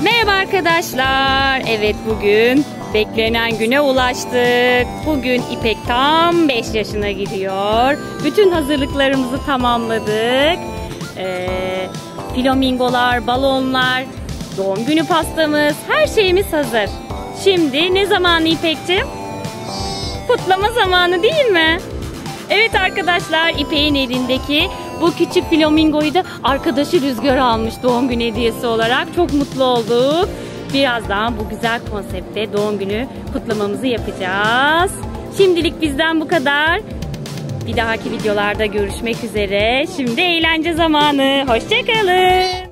Merhaba arkadaşlar. Evet, bugün beklenen güne ulaştık. Bugün İpek tam 5 yaşına gidiyor. Bütün hazırlıklarımızı tamamladık. Flamingolar, balonlar, doğum günü pastamız, her şeyimiz hazır. Şimdi ne zamanı İpek'ciğim? Kutlama zamanı değil mi? Evet arkadaşlar, İpek'in elindeki bu küçük flamingoyu da arkadaşı Rüzgar almış doğum günü hediyesi olarak. Çok mutlu olduk. Birazdan bu güzel konseptte doğum günü kutlamamızı yapacağız. Şimdilik bizden bu kadar. Bir dahaki videolarda görüşmek üzere. Şimdi eğlence zamanı. Hoşça kalın.